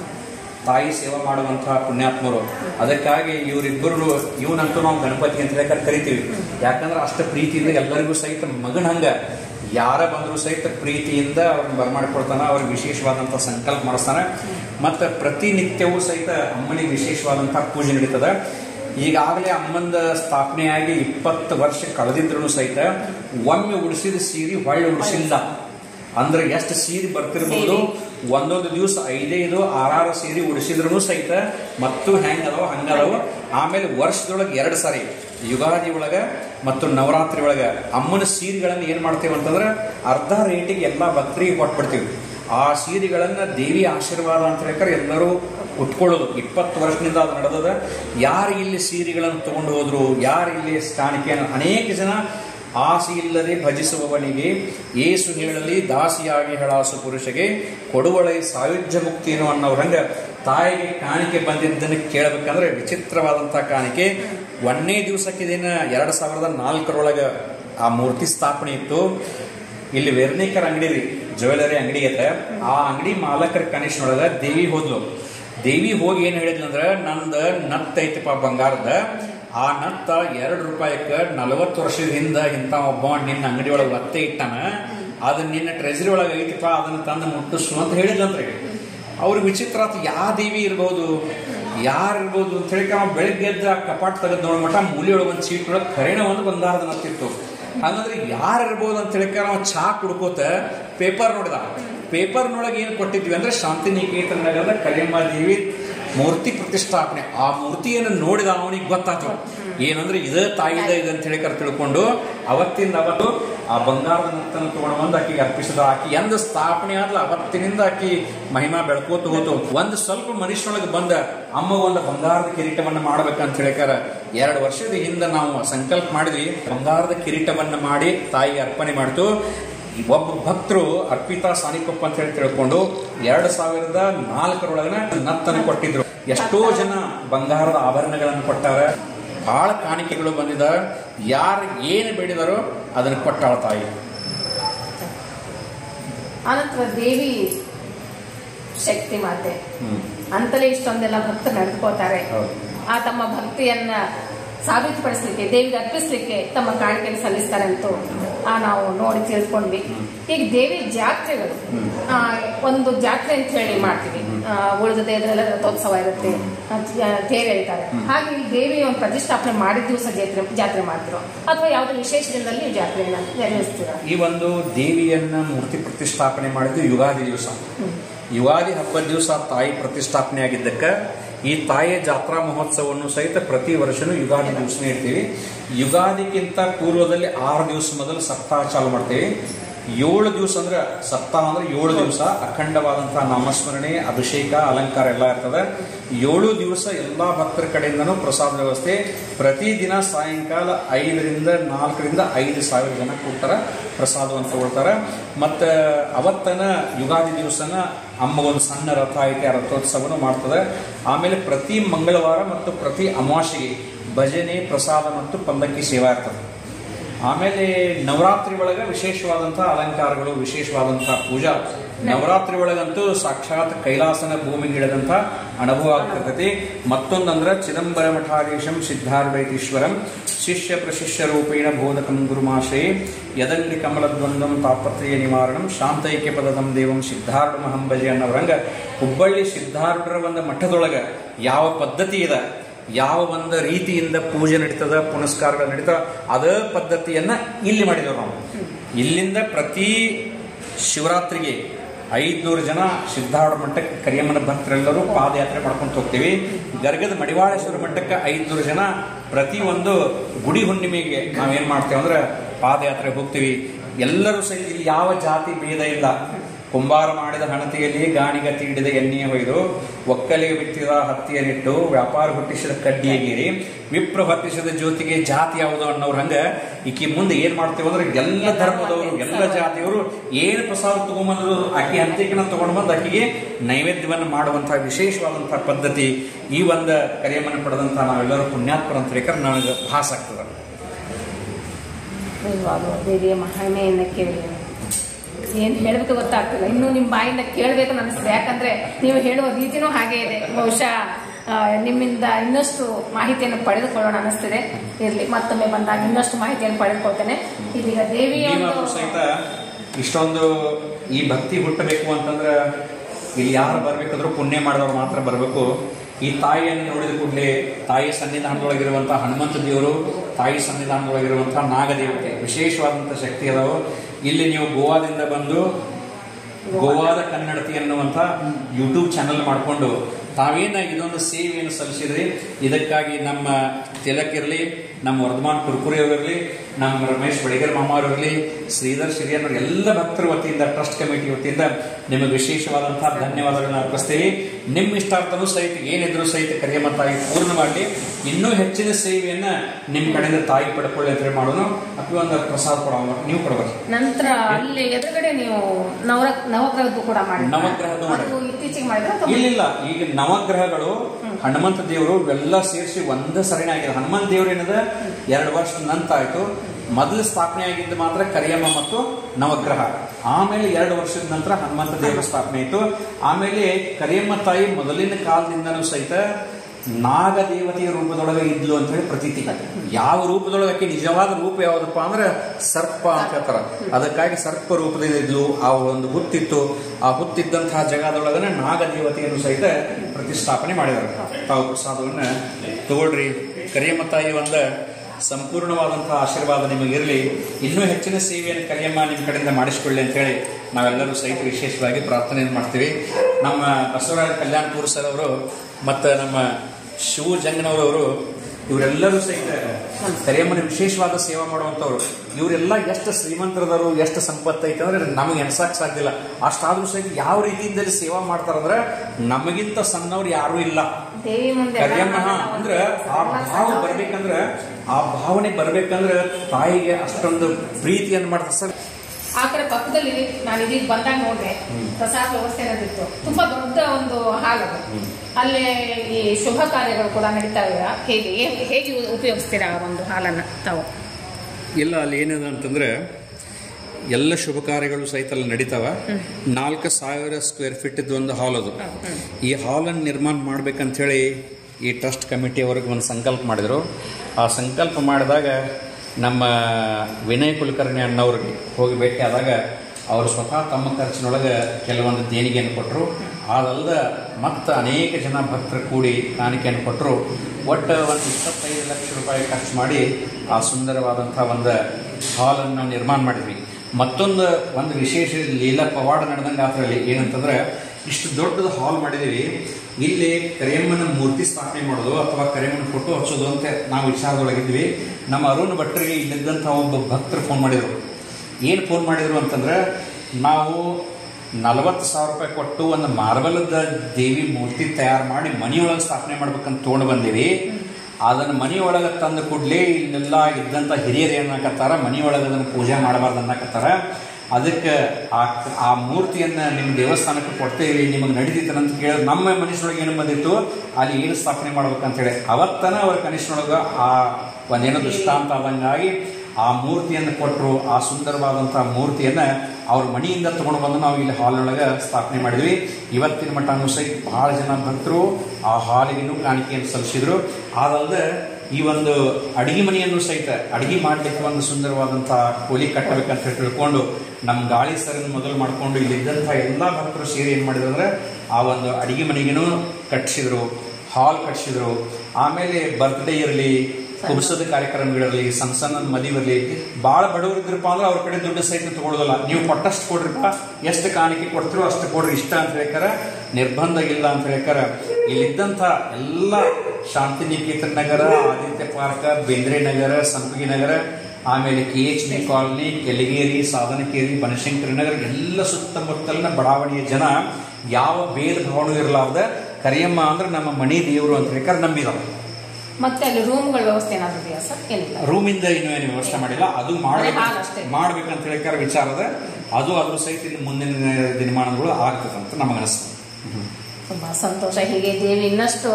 ತಾಯಿ ಸೇವಾ ಮಾಡುವಂತಹ ಪುಣ್ಯಾತ್ಮರು. ಅದಕ್ಕಾಗಿ ಇವರಿಬ್ಬರು ಇವನಂತೂ ನಾವು ಗಣಪತಿ ಅಂತ ಹೇಳಿ ಕರಿತೀವಿ. ಯಾಕಂದ್ರೆ ಅಷ್ಟ ಪ್ರೀತಿಯಿಂದ ಎಲ್ಲರಿಗೂ ಸಹಿತ ಮಗನ ಹಂಗ ಯಾರ ಬಂದರೂ ಸಹಿತ ಪ್ರೀತಿಯಿಂದ ಅವ್ರನ್ನ ಬರಮಾಡಿಕೊಡ್ತಾನೆ. ಅವ್ರಿಗೆ ವಿಶೇಷವಾದಂಥ ಸಂಕಲ್ಪ ಮಾಡಿಸ್ತಾನೆ. ಮತ್ತು ಪ್ರತಿನಿತ್ಯವೂ ಸಹಿತ ಅಮ್ಮನಿಗೆ ವಿಶೇಷವಾದಂಥ ಪೂಜೆ ನಡೀತದೆ. ಈಗಾಗಲೇ ಅಮ್ಮಂದ ಸ್ಥಾಪನೆಯಾಗಿ ಇಪ್ಪತ್ತು ವರ್ಷ ಕಳೆದಿದ್ರು ಸಹಿತ ಒಮ್ಮೆ ಉಡಿಸಿದ ಸೀರೆ ಹೊಳ್ಳಿ ಉಡಿಸಿಲ್ಲ. ಅಂದ್ರೆ ಎಷ್ಟು ಸೀರೆ ಬರ್ತಿರ್ಬೋದು, ಒಂದೊಂದು ದಿವಸ ಐದೈದು ಆರಾರು ಸೀರೆ ಉಡಿಸಿದ್ರು ಸಹಿತ ಮತ್ತು ಹೆಂಗದವ ಹಂಗದವ. ಆಮೇಲೆ ವರ್ಷದೊಳಗೆ ಎರಡು ಸಾರಿ ಯುಗಾದಿ ಒಳಗ ಮತ್ತು ನವರಾತ್ರಿ ಒಳಗ ಅಮ್ಮನ ಸೀರೆಗಳನ್ನು ಏನ್ ಮಾಡ್ತೇವೆ ಅಂತಂದ್ರೆ ಅರ್ಧ ರೇಟಿಗೆ ಎಲ್ಲ ಭಕ್ತರಿಗೆ ಕೊಟ್ಬಿಡ್ತೀವಿ. ಆ ಸೀರೆಗಳನ್ನ ದೇವಿ ಆಶೀರ್ವಾದ ಅಂತ ಹೇಳ್ತಾರೆ ಎಲ್ಲರೂ ಉಟ್ಕೊಳ್ಳೋದು. ಇಪ್ಪತ್ತು ವರ್ಷದಿಂದ ಅದು ನಡೆದದ. ಯಾರು ಇಲ್ಲಿ ಸೀರೆಗಳನ್ನು ತಗೊಂಡು ಹೋದ್ರು, ಯಾರು ಇಲ್ಲಿ ಕಾಣಿಕೆಯನ್ನು, ಅನೇಕ ಜನ ಆಸೆ ಇಲ್ಲದೆ ಭಜಿಸುವವನಿಗೆ ಏಸು ಹೇಳಲಿ ದಾಸಿಯಾಗಿ ಹೇಳಾಸು ಪುರುಷಗೆ ಕೊಡುವಳೆ ಸಾಯುಜ್ಯ ಮುಕ್ತಿನು ಅನ್ನೋರಂಗ ತಾಯಿಗೆ ಕಾಣಿಕೆ ಬಂದಿದ್ದನ್ನು ಕೇಳಬೇಕಂದ್ರೆ ವಿಚಿತ್ರವಾದಂತಹ ಕಾಣಿಕೆ. ಒಂದನೇ ದಿವಸಕ್ಕೆ ದಿನ ಎರಡು ಸಾವಿರದ ನಾಲ್ಕರೊಳಗೆ ಆ ಮೂರ್ತಿ ಸ್ಥಾಪನೆ ಇತ್ತು. ಇಲ್ಲಿ ವೆರ್ನಿಕರ್ ಅಂಗಡಿ ರೀ, ಜ್ಯುವೆಲರಿ ಅಂಗಡಿ ಐತೆ. ಆ ಅಂಗಡಿ ಮಾಲಕರ ಕನಿಷ್ಠನೊಳಗ ದೇವಿ ಹೋದ್ಲು. ದೇವಿ ಹೋಗಿ ಏನ್ ಹೇಳಿದ್ಲಂದ್ರ, ನಂದ ನತ್ತ ಐತಿಪ್ಪ ಬಂಗಾರದ, ಆ ನತ್ತ ಎರಡು ರೂಪಾಯಿಗೆ ನಲವತ್ತು ವರ್ಷದ ಹಿಂದ ಇಂಥ ಒಬ್ಬ ನಿನ್ನ ಅಂಗಡಿ ಒಳಗೆ ಒತ್ತೆ ಇಟ್ಟಾನ, ಅದನ್ನ ನಿನ್ನ ಟ್ರೆಜರಿ ಒಳಗೆ ಐತಿಪ್ಪ, ಅದನ್ನ ತಂದು ಮುಟ್ಟಿಸು ಅಂತ ಹೇಳಿದ್ಲಂದ್ರೆ. ಅವ್ರಿಗೆ ವಿಚಿತ್ರ ಆಯ್ತು, ಯಾವ ದೇವಿ ಇರ್ಬೋದು, ಯಾರು ಇರ್ಬೋದು ಅಂತ ಹೇಳಿ ನಾವು ಬೆಳಿಗ್ಗೆ ಎದ್ದು ಆ ಕಪಾಟ್ ತೆಗೆದು ನೋಡೋ ಮಟ್ಟ ಮೂಲಿ ಒಳಗೆ ಒಂದು ಸೀಟ್ ಒಳಗೆ ಕರೆಣ ಒಂದು ಬಂಗಾರದ ನತ್ತಿತ್ತು. ಹಾಗಂದ್ರೆ ಯಾರು ಇರ್ಬೋದು ಅಂತ ಹೇಳಿ ನಾವು ಚಹಾ ಕುಡ್ಕೋತ ಪೇಪರ್ ನೋಡಿದ. ಪೇಪರ್ನೊಳಗೆ ಏನು ಕೊಟ್ಟಿದ್ವಿ ಅಂದ್ರೆ ಶಾಂತಿನಿಕೇತನದ ಕರಿಯಮ್ಮ ದೇವಿ ಮೂರ್ತಿ ಪ್ರತಿಷ್ಠಾಪನೆ. ಆ ಮೂರ್ತಿಯನ್ನು ನೋಡಿದ ಅವನಿಗೆ ಗೊತ್ತಾಯ್ತು ಏನಂದ್ರೆ ಇದೇ ತಾಯಿದ ಇದೆ ಅಂತ ಹೇಳಿ ಕರ್ ತಿಳ್ಕೊಂಡು ಅವತ್ತಿಂದ ಅವತ್ತು ಆ ಬಂಗಾರದ ನತ್ತನ್ನು ತಗೊಂಡು ಬಂದು ಆಕಿಗೆ ಅರ್ಪಿಸಿದ. ಆಕಿ ಎಂದ ಸ್ಥಾಪನೆ ಆದ್ಲ ಅವತ್ತಿನಿಂದ ಆಕಿ ಮಹಿಮಾ ಬೆಳ್ಕೋತ ಹೋತು. ಒಂದು ಸ್ವಲ್ಪ ಮನುಷ್ಯನೊಳಗೆ ಬಂದ ಅಮ್ಮ ಒಂದು ಬಂಗಾರದ ಕಿರೀಟವನ್ನ ಮಾಡ್ಬೇಕಂತ ಹೇಳಿಕಾರ ಎರಡು ವರ್ಷದ ಹಿಂದೆ ನಾವು ಸಂಕಲ್ಪ ಮಾಡಿದ್ವಿ. ಬಂಗಾರದ ಕಿರೀಟವನ್ನ ಮಾಡಿ ತಾಯಿಗೆ ಅರ್ಪಣೆ ಮಾಡ್ತು. ಒಬ್ಬ ಭಕ್ತರು ಅರ್ಪಿತಾ ಸಾನಿಕೊಪ್ಪ ಅಂತ ಹೇಳಿ ತಿಳ್ಕೊಂಡು ಎರಡು ಸಾವಿರದ ನಾಲ್ಕರೊಳಗನ ನತ್ತನ್ನು ಕೊಟ್ಟಿದ್ರು. ಎಷ್ಟೋ ಜನ ಬಂಗಾರದ ಆಭರಣಗಳನ್ನು ಕೊಟ್ಟಾರ. ಬಹಳ ಕಾಣಿಕೆಗಳು ಬಂದಿದ್ದಾರೆ. ಯಾರು ಏನು ಬೇಡಿದಾರೋ ಅದನ್ನು ಕೊಟ್ಟಾಳ ತಾಯಿ. ಆನಂತರ ದೇವಿ ಶಕ್ತಿ ಮಾತೆ ಅಂತಲೇ ಇಷ್ಟೊಂದೆಲ್ಲ ಭಕ್ತರು ನಡೆದುಕೋತಾರೆ. ಆ ತಮ್ಮ ಭಕ್ತಿಯನ್ನ ಸಾಬೀತುಪಡಿಸಲಿಕ್ಕೆ, ದೇವಿಗೆ ಅರ್ಪಿಸಲಿಕ್ಕೆ ತಮ್ಮ ಕಾಣಿಕೆಯನ್ನು ಸಲ್ಲಿಸ್ತಾರೆ ಅಂತೂ ಆ ನಾವು ನೋಡಿ ತಿಳ್ಕೊಂಡ್ವಿ. ಈಗ ದೇವಿ ಜಾತ್ರೆಗಳು, ಒಂದು ಜಾತ್ರೆ ಅಂತ ಹೇಳಿ ಮಾಡ್ತೀವಿ, ಉಳಿದ ದೇವರೆಲ್ಲ ರಥೋತ್ಸವ ಇರುತ್ತೆ, ತೇರು ಎಳಿತಾರೆ. ಹಾಗೆ ಈ ದೇವಿ ಒಂದು ಪ್ರತಿಷ್ಠಾಪನೆ ಮಾಡಿದ ದಿವಸ ಜಾತ್ರೆ ಜಾತ್ರೆ ಮಾಡ್ತಿರೋ ಅಥವಾ ಯಾವುದೋ ವಿಶೇಷ ದಿನದಲ್ಲಿ ಜಾತ್ರೆಯನ್ನ ನೆರವೇರಿಸ್ತೀರ? ಈ ಒಂದು ದೇವಿಯನ್ನ ಮೂರ್ತಿ ಪ್ರತಿಷ್ಠಾಪನೆ ಮಾಡಿದ್ದು ಯುಗಾದಿ ದಿವಸ. ಯುಗಾದಿ ಹಬ್ಬದ ದಿವಸ ತಾಯಿ ಪ್ರತಿಷ್ಠಾಪನೆ ಆಗಿದ್ದಕ್ಕೆ ಈ ತಾಯಿಯ ಜಾತ್ರಾ ಮಹೋತ್ಸವವನ್ನು ಸಹಿತ ಪ್ರತಿ ವರ್ಷನೂ ಯುಗಾದಿ ದಿವಸನೇ ಇರ್ತೀವಿ. ಯುಗಾದಿಗಿಂತ ಪೂರ್ವದಲ್ಲಿ ಆರು ದಿವಸ ಮೊದಲು ಸಪ್ತಾಹ ಚಾಲು ಮಾಡ್ತೀವಿ. ಏಳು ದಿವಸ ಅಂದ್ರೆ ಸಪ್ತಾಹ ಅಂದ್ರೆ ಏಳು ದಿವಸ ಅಖಂಡವಾದಂತಹ ನಾಮಸ್ಮರಣೆ, ಅಭಿಷೇಕ, ಅಲಂಕಾರ ಎಲ್ಲ ಇರ್ತದೆ. ಏಳು ದಿವಸ ಎಲ್ಲಾ ಭಕ್ತರ ಕಡೆಯಿಂದನೂ ಪ್ರಸಾದ ವ್ಯವಸ್ಥೆ. ಪ್ರತಿದಿನ ಸಾಯಂಕಾಲ ಐದರಿಂದ ನಾಲ್ಕರಿಂದ ಐದು ಸಾವಿರ ಜನ ಕೂಡ್ತಾರ, ಪ್ರಸಾದವನ್ನು ತಗೊಳ್ತಾರೆ. ಮತ್ತು ಅವತ್ತನ ಯುಗಾದಿ ದಿವಸನ ಅಮ್ಮಗೊಂದು ಸಣ್ಣ ರಥ ಐತೆ, ಆ ರಥೋತ್ಸವನು ಮಾಡ್ತದೆ. ಆಮೇಲೆ ಪ್ರತಿ ಮಂಗಳವಾರ ಮತ್ತು ಪ್ರತಿ ಅಮಾವಾಸ್ಯೆಗೆ ಭಜನೆ, ಪ್ರಸಾದ ಮತ್ತು ಪಲ್ಲಕ್ಕಿ ಸೇವಾ ಇರ್ತದೆ. ಆಮೇಲೆ ನವರಾತ್ರಿ ಒಳಗೆ ವಿಶೇಷವಾದಂತಹ ಅಲಂಕಾರಗಳು, ವಿಶೇಷವಾದಂತಹ ಪೂಜಾ. ನವರಾತ್ರಿ ಒಳಗಂತೂ ಸಾಕ್ಷಾತ್ ಕೈಲಾಸನ ಭೂಮಿಗಿಳಿದಂಥ ಅನುಭವ ಆಗ್ತಿರ್ತೈತಿ. ಮತ್ತೊಂದಂದ್ರೆ ಚಿದಂಬರ ಮಠಾಧೀಶಂ ಸಿದ್ಧಾರ್ವೈತೀಶ್ವರಂ ಶಿಷ್ಯ ಪ್ರಶಿಷ್ಯ ರೂಪೇಣ ಬೋಧಕಂ ಗುರುಮಾಶ್ರೇ ಯದಂಡಿ ಕಮಲದ್ವಂದಂ ತಾಪತ್ರಯ ನಿವಾರಣಂ ಶಾಂತೈಕ್ಯ ಪದದಂ ದೇವಂ ಸಿದ್ಧಾರ್ಢ ಮಹಂಭಜೆ ಅನ್ನೋರಂಗ ಹುಬ್ಬಳ್ಳಿ ಸಿದ್ಧಾರ್ಢರ ಒಂದು ಮಠದೊಳಗೆ ಯಾವ ಪದ್ಧತಿ ಇದೆ, ಯಾವ ಒಂದು ರೀತಿಯಿಂದ ಪೂಜೆ ನಡೀತದ, ಪುನಸ್ಕಾರಗಳು ನಡೀತದ, ಅದೇ ಪದ್ಧತಿಯನ್ನ ಇಲ್ಲಿ ಮಾಡಿದೆವು ನಾವು. ಇಲ್ಲಿಂದ ಪ್ರತಿ ಶಿವರಾತ್ರಿಗೆ ಐದ್ನೂರು ಜನ ಸಿದ್ಧಾರ್ಢ ಮಠಕ್ಕೆ ಕರಿಯಮ್ಮನ ಭಕ್ತರೆಲ್ಲರೂ ಪಾದಯಾತ್ರೆ ಮಾಡ್ಕೊಂಡು ಹೋಗ್ತೀವಿ. ಗರ್ಗದ ಮಡಿವಾಳೇಶ್ವರ ಮಠಕ್ಕೆ ಐದ್ನೂರು ಜನ ಪ್ರತಿ ಒಂದು ಗುಡಿ ಹುಣ್ಣಿಮೆಗೆ ನಾವೇನ್ ಮಾಡ್ತೇವೆ ಅಂದ್ರೆ ಪಾದಯಾತ್ರೆ ಹೋಗ್ತೀವಿ. ಎಲ್ಲರೂ ಸಹಿತ ಇಲ್ಲಿ ಯಾವ ಜಾತಿ ಭೇದ ಇಲ್ಲ. ಕುಂಬಾರ ಮಾಡಿದ ಹಣತೆಯಲ್ಲಿ ಗಾಣಿಗತಿ ಹಿಡಿದ ಎಣ್ಣೆಯ ಹೊಯ್ದು, ಒಕ್ಕಲಿಗೆ ಬಿತ್ತಿದ ಹತ್ತಿಯನ್ನಿಟ್ಟು, ವ್ಯಾಪಾರ ಹುಟ್ಟಿಸಿದ ಕಡ್ಡಿಯಗೀರಿ, ವಿಪ್ರ ಹೊತ್ತಿಸಿದ ಜ್ಯೋತಿಗೆ ಜಾತಿ ಯಾವುದು ಅನ್ನೋರು ಹಂಗ ಈಕಿ ಮುಂದೆ ಏನ್ ಮಾಡ್ತೇವೆ ಅಂದ್ರೆ ಎಲ್ಲ ಧರ್ಮದವರು, ಎಲ್ಲ ಜಾತಿಯವರು ಏನು ಪ್ರಸಾದ ತಗೊಂಡ್ಬಂದ್ರು ಆಕಿ ಹಂತಿಕನ ತಗೊಂಡ್ ಬಂದು ಆಕಿಗೆ ನೈವೇದ್ಯವನ್ನು ಮಾಡುವಂತಹ ವಿಶೇಷವಾದಂತಹ ಪದ್ಧತಿ ಈ ಒಂದು ಕರಿಯಮ್ಮನ ಪಡೆದಂತಹ ನಾವೆಲ್ಲರೂ ಪುಣ್ಯಾತ್ಮರ ಅಂತ ಹೇಳಿದ್ರೆ ನನಗೆ ಭಾಸ ಆಗ್ತದೆ. ದೇವಿಯ ಮಹಿಮೆಯನ್ನು ಕೇಳಿ ಏನು ಹೇಳಬೇಕು ಗೊತ್ತಾಗ್ತಿಲ್ಲ. ಇನ್ನೂ ನಿಮ್ಮ ಬಾಯಿಂದ ಕೇಳಬೇಕು ಅನಿಸ್ತದೆ. ಯಾಕಂದ್ರೆ ನೀವು ಹೇಳುವ ರೀತಿನೂ ಹಾಗೆ ಇದೆ. ಬಹುಶಃ ನಿಮ್ಮಿಂದ ಇನ್ನಷ್ಟು ಮಾಹಿತಿಯನ್ನು ಪಡೆದುಕೊಳ್ಳೋಣ ಅನಿಸ್ತಿದೆ. ಇರಲಿ, ಮತ್ತೊಮ್ಮೆ ಬಂದಾಗ ಇನ್ನಷ್ಟು ಮಾಹಿತಿಯನ್ನು ಪಡೆದುಕೊಳ್ತೇನೆ. ಇದೀಗ ದೇವಿಯ ಸಹಿತ ಇಷ್ಟೊಂದು ಈ ಭಕ್ತಿ ಹುಟ್ಟಬೇಕು ಅಂತಂದ್ರೆ ಇಲ್ಲಿ ಯಾರು ಬರ್ಬೇಕಂದ್ರೂ ಪುಣ್ಯ ಮಾಡಿದವ್ರು ಮಾತ್ರ ಬರಬೇಕು. ಈ ತಾಯಿಯನ್ನು ನೋಡಿದ ಕೂಡಲೇ ತಾಯಿ ಸನ್ನಿಧಾನದೊಳಗಿರುವಂತಹ ಹನುಮಂತ ದೇವರು, ತಾಯಿ ಸನ್ನಿಧಾನದೊಳಗಿರುವಂತಹ ನಾಗದೇವತೆ ವಿಶೇಷವಾದಂತಹ ಶಕ್ತಿ ಅದಾವು. ಇಲ್ಲಿ ನೀವು ಗೋವಾದಿಂದ ಬಂದು ಗೋವಾದ ಕನ್ನಡತಿ ಅನ್ನುವಂಥ ಯೂಟ್ಯೂಬ್ ಚಾನಲ್ ಮಾಡಿಕೊಂಡು ತಾವೇನ ಇದೊಂದು ಸೇವೆಯನ್ನು ಸಲ್ಲಿಸಿದ್ರಿ. ಇದಕ್ಕಾಗಿ ನಮ್ಮ ತಿಲಕ್ ಇರಲಿ, ನಮ್ಮ ವರ್ಧಮಾನ್ ಕುರ್ಕುರಿ ಅವರಿರಲಿ, ನಮ್ಮ ರಮೇಶ್ ಬಡಿಗರ್ ಮಾಮಾರವರಿರಲಿ, ಶ್ರೀಧರ್ ಶಿರಿಯನ್ನವ್ರ ಎಲ್ಲ ಭಕ್ತರ ವತಿಯಿಂದ, ಟ್ರಸ್ಟ್ ಕಮಿಟಿ ವತಿಯಿಂದ ನಿಮಗೆ ವಿಶೇಷವಾದಂತಹ ಧನ್ಯವಾದಗಳನ್ನ ಅರ್ಪಿಸ್ತೀವಿ. ನಿಮ್ಮ ಇಷ್ಟಾರ್ಥನೂ ಸಹಿತ ಏನಿದ್ರು ಸಹಿತ ಕರಿಯಮ್ಮ ತಾಯಿ ಪೂರ್ಣ ಮಾಡಲಿ. ಇನ್ನೂ ಹೆಚ್ಚಿನ ಸೇವೆಯನ್ನ ನಿಮ್ಮ ಕಡೆಯಿಂದ ತಾಯಿ ಪಡ್ಕೊಳ್ಳಿ ಅಂತ ಹೇಳಿ ಮಾಡೋಣ. ಅಥವಾ ಒಂದು ಪ್ರಸಾದ ಕೊಡೋ ನೀವು ಕೊಡಬೇಕು. ನಂತರ ಅಲ್ಲಿ ಎದುರುಗಡೆ ನೀವು ನವರ ನವಗ್ರಹದ್ದು ಕೂಡ ಮಾಡಿ ನವಗ್ರಹದ್ದು ಇತ್ತೀಚೆಗೆ ಮಾಡಿದ್ರೆ ಇಲ್ಲ. ಈಗ ನವಗ್ರಹಗಳು ಹನುಮಂತ ದೇವರು ಇವೆಲ್ಲ ಸೇರಿಸಿ ಒಂದೇ ಸರಣಿ ಆಗಿದೆ. ಹನುಮಂತ ದೇವರು ಏನದ ಎರಡು ವರ್ಷದ ನಂತರ ಆಯ್ತು. ಮೊದಲು ಸ್ಥಾಪನೆ ಆಗಿದ್ದು ಮಾತ್ರ ಕರಿಯಮ್ಮ ಮತ್ತು ನವಗ್ರಹ. ಆಮೇಲೆ ಎರಡು ವರ್ಷದ ನಂತರ ಹನುಮಂತ ದೇವರ ಸ್ಥಾಪನೆ ಆಯಿತು. ಆಮೇಲೆ ಕರಿಯಮ್ಮ ತಾಯಿ ಮೊದಲಿನ ಕಾಲದಿಂದನೂ ಸಹಿತ ನಾಗದೇವತೆಯ ರೂಪದೊಳಗೆ ಇದ್ಲು ಅಂತ ಹೇಳಿ ಪ್ರತೀತಿ. ಯಾವ ರೂಪದೊಳಗೆ ನಿಜವಾದ ರೂಪ ಯಾವುದಪ್ಪ ಅಂದ್ರೆ ಸರ್ಪ ಅಂತ ಹೇಳ್ತಾರ. ಅದಕ್ಕಾಗಿ ಸರ್ಪ ರೂಪದಿಂದ ಇದ್ಲು. ಆ ಒಂದು ಹುತ್ತಿತ್ತು. ಆ ಹುತ್ತಿದ್ದಂತಹ ಜಗದೊಳಗನೆ ನಾಗದೇವತೆಯನ್ನು ಸಹಿತ ಪ್ರತಿಷ್ಠಾಪನೆ ಮಾಡಿದ್ದಾರೆ. ತಾವು ಪ್ರಸಾದವನ್ನ ತಗೊಳ್ರಿ. ಕರಿಯಮ್ಮ ತಾಯಿ ಒಂದು ಸಂಪೂರ್ಣವಾದಂತಹ ಆಶೀರ್ವಾದ ನಿಮಗಿರಲಿ. ಇನ್ನೂ ಹೆಚ್ಚಿನ ಸೇವೆಯನ್ನು ಕರಿಯಮ್ಮ ನಿಮ್ಮ ಕಡೆಯಿಂದ ಮಾಡಿಸಿಕೊಳ್ಳಿ ಅಂತ ಹೇಳಿ ನಾವೆಲ್ಲರೂ ಸಹಿತ ವಿಶೇಷವಾಗಿ ಪ್ರಾರ್ಥನೆಯನ್ನು ಮಾಡ್ತೀವಿ. ನಮ್ಮ ಬಸವರಾಜ ಕಲ್ಯಾಣಪುರ ಸರ್ ಅವರು ಮತ್ತು ನಮ್ಮ ಶಿವ ಜಂಗನವರವರು ಇವರೆಲ್ಲರೂ ಸಹಿತ ಕರಿಯಮ್ಮನ ವಿಶೇಷವಾದ ಸೇವೆ ಮಾಡುವಂಥವ್ರು. ಇವರೆಲ್ಲ ಎಷ್ಟು ಶ್ರೀಮಂತರದರು, ಎಷ್ಟು ಸಂಪತ್ತು ಐತೆ ಅಂದ್ರೆ ನಮಗೆ ಎಣಸಕ್ ಸಾಧ್ಯಲ್ಲ. ಅಷ್ಟಾದ್ರೂ ಸಹಿತ ಯಾವ ರೀತಿಯಿಂದಲೇ ಸೇವಾ ಮಾಡ್ತಾರಂದ್ರೆ ನಮಗಿಂತ ಸಣ್ಣವ್ರು ಯಾರು ಇಲ್ಲ. ಕರಿಯಮ್ಮ ಅಂದ್ರೆ ಆ ಭಾವ ಬರ್ಬೇಕಂದ್ರೆ, ಆ ಭಾವನೆ ಬರ್ಬೇಕಂದ್ರೆ ತಾಯಿಗೆ ಅಷ್ಟೊಂದು ಪ್ರೀತಿಯನ್ನು ಮಾಡ್ತಾರೆ ಸರ್. ಆ ಕಡೆ ಪಕ್ಕದಲ್ಲಿ ನಾನು ಇದೀಗ ಬಂದಾಗ ನೋಡಿದೆ ಪ್ರಸಾದ ವ್ಯವಸ್ಥೆ ಅನ್ನೋದಿತ್ತು. ತುಂಬಾ ದೊಡ್ಡ ಒಂದು ಹಾಲ್ ಅದು. ಅಲ್ಲೇ ಈ ಶುಭ ಕಾರ್ಯಗಳು ಕೂಡ ನಡೀತಾ ಇವೆ. ಹೇಗೆ ಹೇಗೆ ಉಪಯೋಗಿಸ್ತೀರಾ ಒಂದು ಹಾಲನ್ನು ತಾವು? ಇಲ್ಲ, ಅಲ್ಲಿ ಏನಿದೆ ಅಂತಂದ್ರೆ ಎಲ್ಲ ಶುಭ ಕಾರ್ಯಗಳು ಸಹಿತ ಅಲ್ಲಿ ನಡೀತಾವ. ನಾಲ್ಕು ಸಾವಿರ ಸ್ಕ್ವೇರ್ ಫೀಟ್ ಇದ್ದು ಒಂದು ಹಾಲ್ ಅದು. ಈ ಹಾಲನ್ನು ನಿರ್ಮಾಣ ಮಾಡ್ಬೇಕಂತ ಹೇಳಿ ಈ ಟ್ರಸ್ಟ್ ಕಮಿಟಿಯವರೆಗೆ ಒಂದು ಸಂಕಲ್ಪ ಮಾಡಿದ್ರು. ಆ ಸಂಕಲ್ಪ ಮಾಡಿದಾಗ ನಮ್ಮ ವಿನಯ್ ಕುಲಕರ್ಣಿ ಅಣ್ಣವ್ರಿಗೆ ಹೋಗಿ ಭೇಟಿ ಆದಾಗ ಅವರು ಸ್ವತಃ ತಮ್ಮ ಖರ್ಚಿನೊಳಗೆ ಕೆಲವೊಂದು ದೇಣಿಗೆಯನ್ನು ಕೊಟ್ಟರು. ಅದಲ್ಲದ ಮತ್ತು ಅನೇಕ ಜನ ಭಕ್ತರು ಕೂಡಿ ಕಾಣಿಕೆಯನ್ನು ಕೊಟ್ಟರು. ಒಟ್ಟು ಒಂದು ಇಪ್ಪತ್ತೈದು ಲಕ್ಷ ರೂಪಾಯಿ ಖರ್ಚು ಮಾಡಿ ಆ ಸುಂದರವಾದಂಥ ಒಂದು ಹಾಲನ್ನು ನಾವು ನಿರ್ಮಾಣ ಮಾಡಿದ್ವಿ. ಮತ್ತೊಂದು ಒಂದು ವಿಶೇಷ ಲೀಲಾ ಪವಾಡ ನಡೆದಂಗೆ ಅದರಲ್ಲಿ ಏನಂತಂದ್ರೆ, ಇಷ್ಟು ದೊಡ್ಡದು ಹಾಲ್ ಮಾಡಿದ್ದೀವಿ. ಇಲ್ಲಿ ಕರಿಯಮ್ಮನ ಮೂರ್ತಿ ಸ್ಥಾಪನೆ ಮಾಡೋದು ಅಥವಾ ಕರಿಯಮ್ಮನ ಫೋಟೋ ಹಚ್ಚೋದು ಅಂತ ನಾವು ವಿಚಾರದೊಳಗಿದ್ವಿ. ನಮ್ಮ ಅರುಣ್ ಭಟ್ರಿಗೆ ಇಲ್ಲಿದ್ದಂಥ ಒಬ್ಬ ಭಕ್ತರು ಫೋನ್ ಮಾಡಿದರು. ಏನು ಫೋನ್ ಮಾಡಿದ್ರು ಅಂತಂದ್ರೆ ನಾವು ನಲವತ್ತು ಸಾವಿರ ರೂಪಾಯಿ ಕೊಟ್ಟು ಒಂದು ಮಾರ್ಬಲದ ದೇವಿ ಮೂರ್ತಿ ತಯಾರು ಮಾಡಿ ಮನೆಯೊಳಗೆ ಸ್ಥಾಪನೆ ಮಾಡ್ಬೇಕಂತ ತೊಗೊಂಡು ಬಂದೀವಿ. ಅದನ್ನು ಮನೆಯೊಳಗೆ ತಂದು ಕೂಡಲೇ ಇಲ್ಲೆಲ್ಲ ಇದ್ದಂಥ ಹಿರಿಯರು ಏನಾಕತ್ತಾರ, ಮನೆಯೊಳಗೆ ಅದನ್ನು ಪೂಜೆ ಮಾಡಬಾರ್ದು ಅನ್ನಕತ್ತಾರ. ಅದಕ್ಕೆ ಆ ಆ ಮೂರ್ತಿಯನ್ನು ನಿಮ್ಮ ದೇವಸ್ಥಾನಕ್ಕೆ ಕೊಡ್ತೇವೆ, ನಿಮಗೆ ನಡೀತಿತ್ತಂತ ಕೇಳಿದ್ರೆ ನಮ್ಮ ಮನುಷ್ಯನೊಳಗೆ ಏನು ಬಂದಿತ್ತು, ಅಲ್ಲಿ ಏನು ಸ್ಥಾಪನೆ ಮಾಡ್ಬೇಕಂತೇಳಿ ಅವತ್ತನ ಅವ್ರ ಕನಿಷ್ಠನೊಳಗೆ ಆ ಒಂದೇನೋ ದೃಷ್ಟಾಂತ ಆದಂಗಾಗಿ ಆ ಮೂರ್ತಿಯನ್ನು ಕೊಟ್ಟರು. ಆ ಸುಂದರವಾದಂಥ ಮೂರ್ತಿಯನ್ನು ಅವ್ರ ಮನೆಯಿಂದ ತೊಗೊಂಡು ಬಂದು ನಾವು ಇಲ್ಲಿ ಹಾಲ್ನೊಳಗೆ ಸ್ಥಾಪನೆ ಮಾಡಿದ್ವಿ. ಇವತ್ತಿನ ಮಟ್ಟನೂ ಸಹಿತ ಬಹಳ ಜನ ಭಕ್ತರು ಆ ಹಾಲಿಗೂ ಕಾಣಿಕೆಯನ್ನು ಸಲ್ಲಿಸಿದ್ರು. ಅದಲ್ಲದೆ ಈ ಒಂದು ಅಡಿಗೆ ಮನೆಯನ್ನು ಸಹಿತ ಅಡಿಗೆ ಮಾಡಲಿಕ್ಕೆ ಒಂದು ಸುಂದರವಾದಂಥ ಕೋಲಿ ಕಟ್ಟಬೇಕಂತ ಹೇಳಿ ತಿಳ್ಕೊಂಡು ನಮ್ಮ ಗಾಳಿ ಸರನ್ನು ಮೊದಲು ಮಾಡಿಕೊಂಡು ಇಲ್ಲಿದ್ದಂಥ ಎಲ್ಲ ಭಕ್ತರು ಸೇರಿ ಏನು ಮಾಡಿದ್ರು ಅಂದರೆ ಆ ಒಂದು ಅಡಿಗೆ ಮನೆಗೂ ಕಟ್ಟಿಸಿದ್ರು, ಹಾಲ್ ಕಟ್ಟಿಸಿದ್ರು. ಆಮೇಲೆ ಬರ್ತ್ಡೇ ಇರಲಿ, ಕುಬಸದ ಕಾರ್ಯಕ್ರಮಗಳಿರಲಿ, ಸಣ್ಣ ಸಣ್ಣ ಮದುವೆ ಇರಲಿ, ಭಾಳ ಬಡವರು ಇದ್ರಪ್ಪ ಅಂದ್ರೆ ಅವ್ರ ಕಡೆ ದುಡ್ಡು ಸಹಿತ ತಗೊಳ್ಳೋದಲ್ಲ. ನೀವು ಕೊಟ್ಟಷ್ಟು ಕೊಡ್ರಿಪ್ಪ, ಎಷ್ಟು ಕಾಣಿಕೆ ಕೊಡ್ತಿರೋ ಅಷ್ಟು ಕೊಡ್ರಿ, ಇಷ್ಟ ಅಂತ ಹೇಳ್ಕಾರ, ನಿರ್ಬಂಧ ಇಲ್ಲ ಅಂತ ಹೇಳ್ಕಾರ. ಇಲ್ಲಿದ್ದಂಥ ಎಲ್ಲ ಶಾಂತಿನಿಕೇತನ್ ನಗರ, ಆದಿತ್ಯ ಪಾರ್ಕ, ಬೇಂದ್ರೆ ನಗರ, ಸಂಪಗಿ ನಗರ, ಆಮೇಲೆ K H B colony, Kelageri, Sadhankeri, Banashankari Nagar ಎಲ್ಲ ಸುತ್ತಮುತ್ತಲಿನ ಬಡಾವಣೆಯ ಜನ ಯಾವ ಭೇದ ಭಾವನೂ ಇರಲಾರ್ದ ಕರಿಯಮ್ಮ ಅಂದ್ರೆ ನಮ್ಮ ಮನೆ ದೇವರು ಅಂತ ಹೇಳ್ಕಾರ ನಂಬಿದಾರೆ. ಮತ್ತೆ ಅಲ್ಲಿ ರೂಮ್ಗಳ ವ್ಯವಸ್ಥೆ ಏನಾದ್ರು ಇದೆಯಾ ಸರ್? ಏನಿಲ್ಲ, ರೂಮಿಂದ ಇನ್ನೂ ಏನು ವ್ಯವಸ್ಥೆ ಮಾಡಿಲ್ಲ. ಅದು ಮಾಡ್ಬೇಕಂತ ಹೇಳ್ಕಾರ ವಿಚಾರದ. ಅದು ಅದ್ರ ಸಹಿತ ಇಲ್ಲಿ ಮುಂದಿನ ದಿನಮಾನಗಳು ಆಗ್ತದಂತ ನಮಗೆ ಅನಿಸ್ತದೆ. ತುಂಬಾ ಸಂತೋಷ. ಹೀಗೆ ದೇವಿ ಇನ್ನಷ್ಟು